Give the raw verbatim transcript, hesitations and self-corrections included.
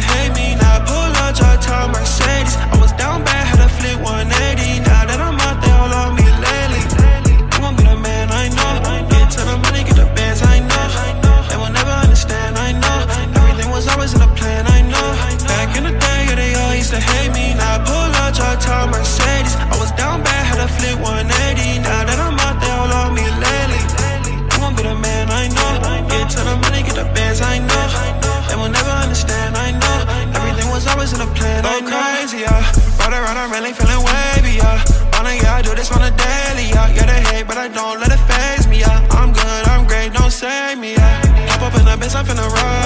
hate me. Now I pull out your top Mercedes. I was down bad, had a flip one eighty. Now that I'm out there, all on me lately. I'm gon' be the man, I know. Get to the money, get the bands, I know. They will never understand, I know. Everything was always in a plan, I know. Back in the day, yeah, they all used to hate me. Now I pull out your top Mercedes. I was down bad, had a flip one eighty. Now that I'm out there, all on me lately. I'm gon' be the man, I know. Get to the money, get the bands, I know. They will never understand, I know. Everything was always in a plan, I know. Go crazy, yeah. Ride around, I'm really feeling wavy, yeah. Wanna, yeah, I do this on a daily, yeah. Yeah, they hate, but I don't let it faze me, yeah. I'm good, I'm great, don't save me, yeah. Hop up in the bitch, I'm finna ride.